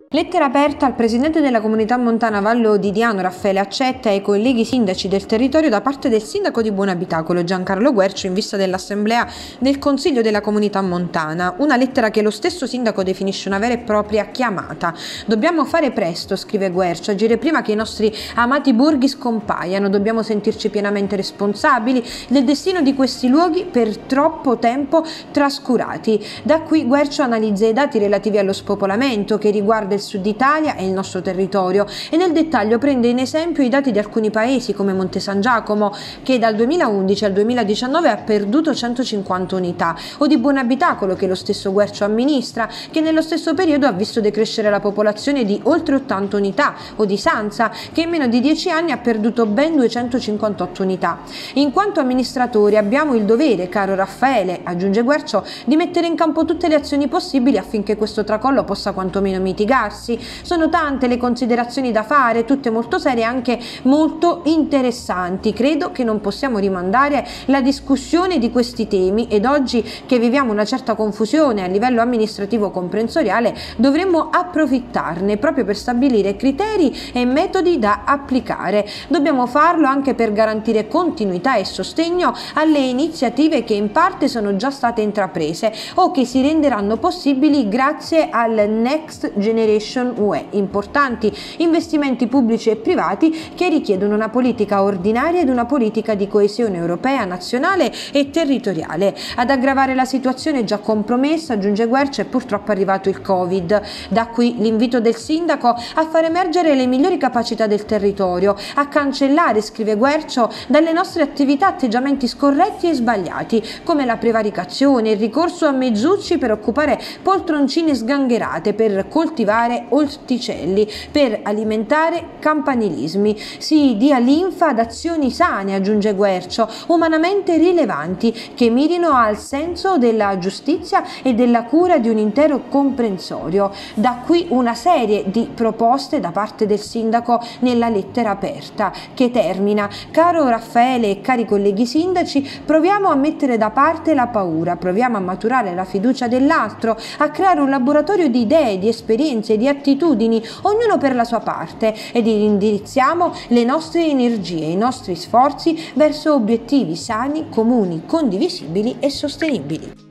Lettera aperta al presidente della comunità montana Vallo di Diano, Raffaele Accetta, e ai colleghi sindaci del territorio da parte del sindaco di Buonabitacolo, Giancarlo Guercio, in vista dell'assemblea del Consiglio della comunità montana. Una lettera che lo stesso sindaco definisce una vera e propria chiamata. Dobbiamo fare presto, scrive Guercio, agire prima che i nostri amati borghi scompaiano. Dobbiamo sentirci pienamente responsabili del destino di questi luoghi per troppo tempo trascurati. Da qui Guercio analizza i dati relativi allo spopolamento che riguarda il Sud Italia e il nostro territorio e nel dettaglio prende in esempio i dati di alcuni paesi come Monte San Giacomo, che dal 2011 al 2019 ha perduto 150 unità, o di Buonabitacolo, che lo stesso Guercio amministra, che nello stesso periodo ha visto decrescere la popolazione di oltre 80 unità, o di Sanza, che in meno di 10 anni ha perduto ben 258 unità. In quanto amministratori abbiamo il dovere, caro Raffaele, aggiunge Guercio, di mettere in campo tutte le azioni possibili affinché questo tracollo possa quantomeno mitigarsi. Sono tante le considerazioni da fare, tutte molto serie e anche molto interessanti. Credo che non possiamo rimandare la discussione di questi temi ed oggi che viviamo una certa confusione a livello amministrativo comprensoriale dovremmo approfittarne proprio per stabilire criteri e metodi da applicare. Dobbiamo farlo anche per garantire continuità e sostegno alle iniziative che in parte sono già state intraprese o che si renderanno possibili grazie al Next Generation UE, importanti investimenti pubblici e privati che richiedono una politica ordinaria ed una politica di coesione europea, nazionale e territoriale. Ad aggravare la situazione già compromessa, aggiunge Guercio, è purtroppo arrivato il Covid. Da qui l'invito del sindaco a far emergere le migliori capacità del territorio, a cancellare, scrive Guercio, dalle nostre attività atteggiamenti scorretti e sbagliati, come la prevaricazione, il ricorso a mezzucci per occupare poltroncine sgangherate, per coltivare orticelli, per alimentare campanilismi. Si dia linfa ad azioni sane, aggiunge Guercio, umanamente rilevanti, che mirino al senso della giustizia e della cura di un intero comprensorio. Da qui una serie di proposte da parte del sindaco nella lettera aperta, che termina: caro Raffaele e cari colleghi sindaci, proviamo a mettere da parte la paura, proviamo a maturare la fiducia dell'altro, a creare un laboratorio di idee, di esperienze, di attitudini, ognuno per la sua parte, ed indirizziamo le nostre energie, i nostri sforzi verso obiettivi sani, comuni, condivisibili e sostenibili.